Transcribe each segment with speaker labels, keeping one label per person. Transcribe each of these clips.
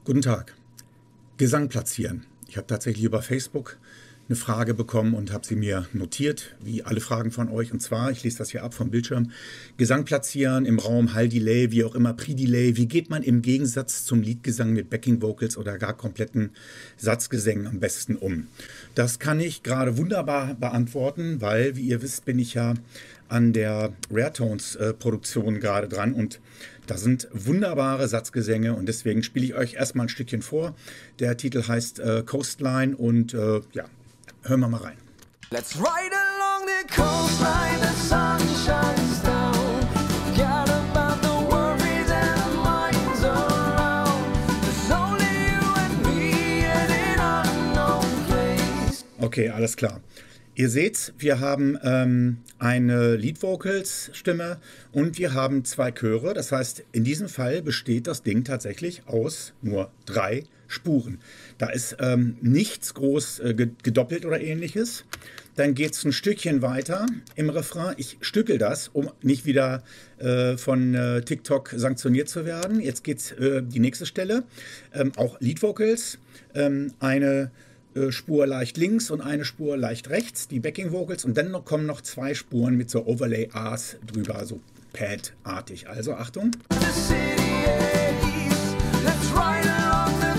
Speaker 1: Guten Tag. Gesang platzieren. Ich habe tatsächlich über Facebook eine Frage bekommen und habe sie mir notiert, wie alle Fragen von euch. Und zwar, ich lese das hier ab vom Bildschirm, Gesang platzieren im Raum, Hall-Delay, wie auch immer, Pre-Delay. Wie geht man im Gegensatz zum Liedgesang mit Backing-Vocals oder gar kompletten Satzgesängen am besten um? Das kann ich gerade wunderbar beantworten, weil, wie ihr wisst, bin ich ja an der Raretones-Produktion gerade dran und da sind wunderbare Satzgesänge und deswegen spiele ich euch erstmal ein Stückchen vor. Der Titel heißt Coastline und ja, hören wir mal rein.
Speaker 2: Let's ride along the coastline, the sun shines down. Forget about the worries and minds around. There's only you and me and an unknown place.
Speaker 1: Okay, alles klar. Ihr seht, wir haben eine Lead-Vocals-Stimme und wir haben zwei Chöre. Das heißt, in diesem Fall besteht das Ding tatsächlich aus nur 3 Spuren. Da ist nichts groß gedoppelt oder ähnliches. Dann geht es ein Stückchen weiter im Refrain. Ich stückel das, um nicht wieder von TikTok sanktioniert zu werden. Jetzt geht es die nächste Stelle. Auch Lead-Vocals. Eine Spur leicht links und eine Spur leicht rechts, die Backing Vocals, und dann kommen noch 2 Spuren mit so Overlay A's drüber, so Pad-artig. Also Achtung.
Speaker 2: The city ace. Let's ride along the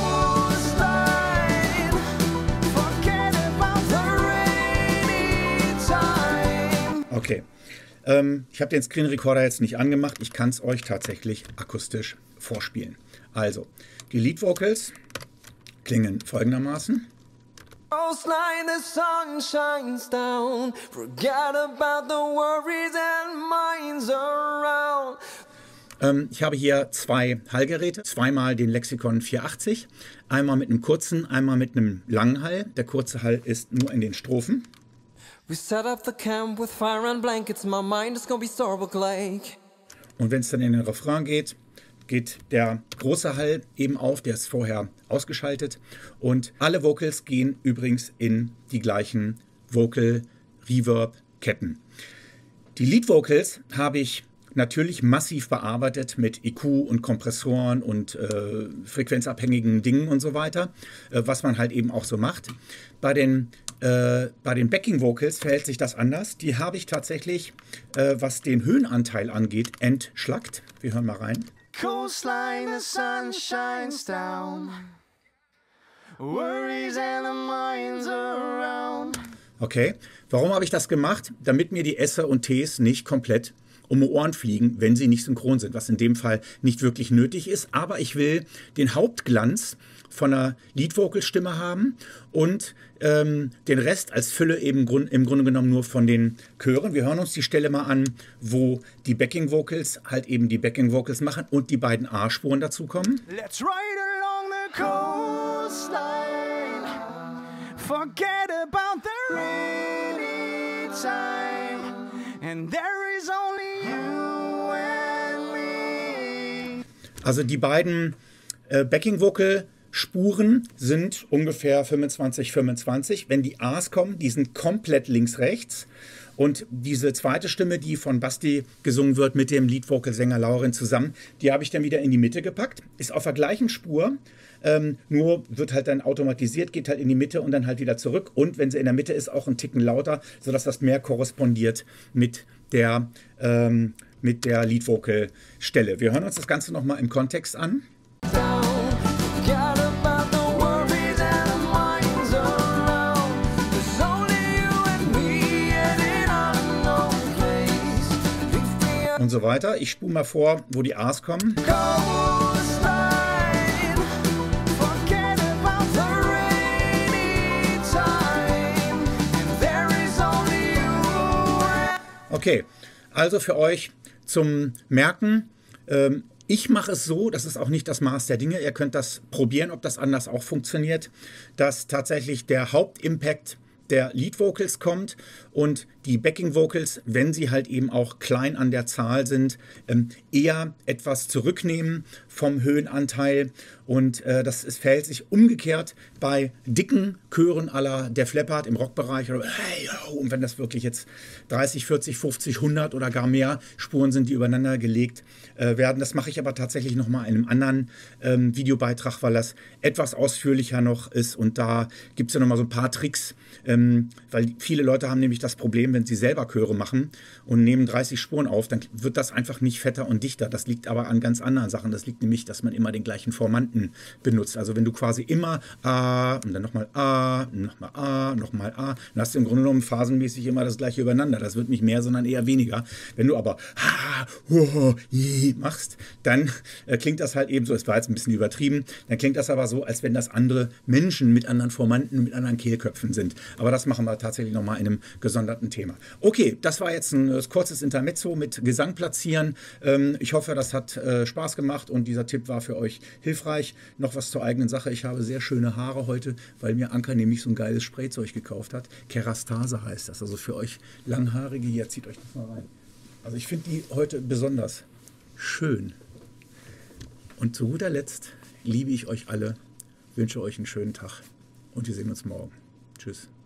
Speaker 2: coastline. Forget about the rainy time.
Speaker 1: Okay, ich habe den Screen Recorder jetzt nicht angemacht, ich kann es euch tatsächlich akustisch vorspielen. Also, die Lead Vocals klingen folgendermaßen.
Speaker 2: Coastline, the sun shines down. Forget about the worries and minds around.
Speaker 1: Ich habe hier 2 Hallgeräte, zweimal den Lexicon 480, einmal mit einem kurzen, einmal mit einem langen Hall. Der kurze Hall ist nur in den Strophen.
Speaker 2: We set up the camp with fire and blankets. My mind is gonna be Starbuck Lake.
Speaker 1: Und wenn es dann in den Refrain geht, geht der große Hall eben auf, der ist vorher ausgeschaltet. Und alle Vocals gehen übrigens in die gleichen Vocal-Reverb-Ketten. Die Lead-Vocals habe ich natürlich massiv bearbeitet mit EQ und Kompressoren und frequenzabhängigen Dingen und so weiter, was man halt eben auch so macht. Bei den Backing Vocals verhält sich das anders. Die habe ich tatsächlich, was den Höhenanteil angeht, entschlackt. Wir hören mal rein.
Speaker 2: Coastline, the sun shines down. Worries and the minds around.
Speaker 1: Okay, warum habe ich das gemacht? Damit mir die S und Ts nicht komplett um die Ohren fliegen, wenn sie nicht synchron sind, was in dem Fall nicht wirklich nötig ist. Aber ich will den Hauptglanz von einer Lead-Vocal-Stimme haben und den Rest als Fülle eben im Grunde genommen nur von den Chören. Wir hören uns die Stelle mal an, wo die Backing-Vocals halt eben die Backing-Vocals machen und die beiden A-Spuren dazukommen.
Speaker 2: Let's ride along the coastline. Forget about the rainy time. And there is only you and me.
Speaker 1: Also die beiden Backing-Vocal-Spuren sind ungefähr 25-25. Wenn die A's kommen, die sind komplett links-rechts. Und diese zweite Stimme, die von Basti gesungen wird mit dem Lead-Vocal-Sänger Laurin zusammen, die habe ich dann wieder in die Mitte gepackt. Ist auf der gleichen Spur, nur wird halt dann automatisiert, geht halt in die Mitte und dann halt wieder zurück. Und wenn sie in der Mitte ist, auch ein Ticken lauter, sodass das mehr korrespondiert mit der Lead-Vocal-Stelle. Wir hören uns das Ganze nochmal im Kontext an. Und so weiter. Ich spule mal vor, wo die A's kommen. Okay, also für euch zum Merken, ich mache es so, das ist auch nicht das Maß der Dinge, ihr könnt das probieren, ob das anders auch funktioniert, dass tatsächlich der Hauptimpact der Lead Vocals kommt und die Backing Vocals, wenn sie halt eben auch klein an der Zahl sind, eher etwas zurücknehmen vom Höhenanteil. Und verhält sich umgekehrt bei dicken Chören à la Def Leppard im Rockbereich. Oder, hey, yo, und wenn das wirklich jetzt 30, 40, 50, 100 oder gar mehr Spuren sind, die übereinander gelegt werden. Das mache ich aber tatsächlich nochmal in einem anderen Videobeitrag, weil das etwas ausführlicher noch ist. Und da gibt es ja nochmal so ein paar Tricks, weil viele Leute haben nämlich das Problem, wenn sie selber Chöre machen und nehmen 30 Spuren auf, dann wird das einfach nicht fetter und dichter. Das liegt aber an ganz anderen Sachen. Das liegt nämlich, dass man immer den gleichen Formanten benutzt. Also wenn du quasi immer A und dann nochmal A, nochmal A, nochmal A, dann hast du im Grunde genommen phasenmäßig immer das gleiche übereinander. Das wird nicht mehr, sondern eher weniger. Wenn du aber Ha, Ho, Hi machst, dann klingt das halt eben so, es war jetzt ein bisschen übertrieben, dann klingt das aber so, als wenn das andere Menschen mit anderen Formanten, mit anderen Kehlköpfen sind. Aber das machen wir tatsächlich nochmal in einem gesonderten Thema. Okay, das war jetzt ein kurzes Intermezzo mit Gesang platzieren. Ich hoffe, das hat Spaß gemacht und dieser Tipp war für euch hilfreich. Noch was zur eigenen Sache. Ich habe sehr schöne Haare heute, weil mir Anka nämlich so ein geiles Sprayzeug gekauft hat. Kerastase heißt das. Also für euch Langhaarige, hier, zieht euch das mal rein. Also ich finde die heute besonders schön. Und zu guter Letzt liebe ich euch alle, wünsche euch einen schönen Tag und wir sehen uns morgen. Tschüss.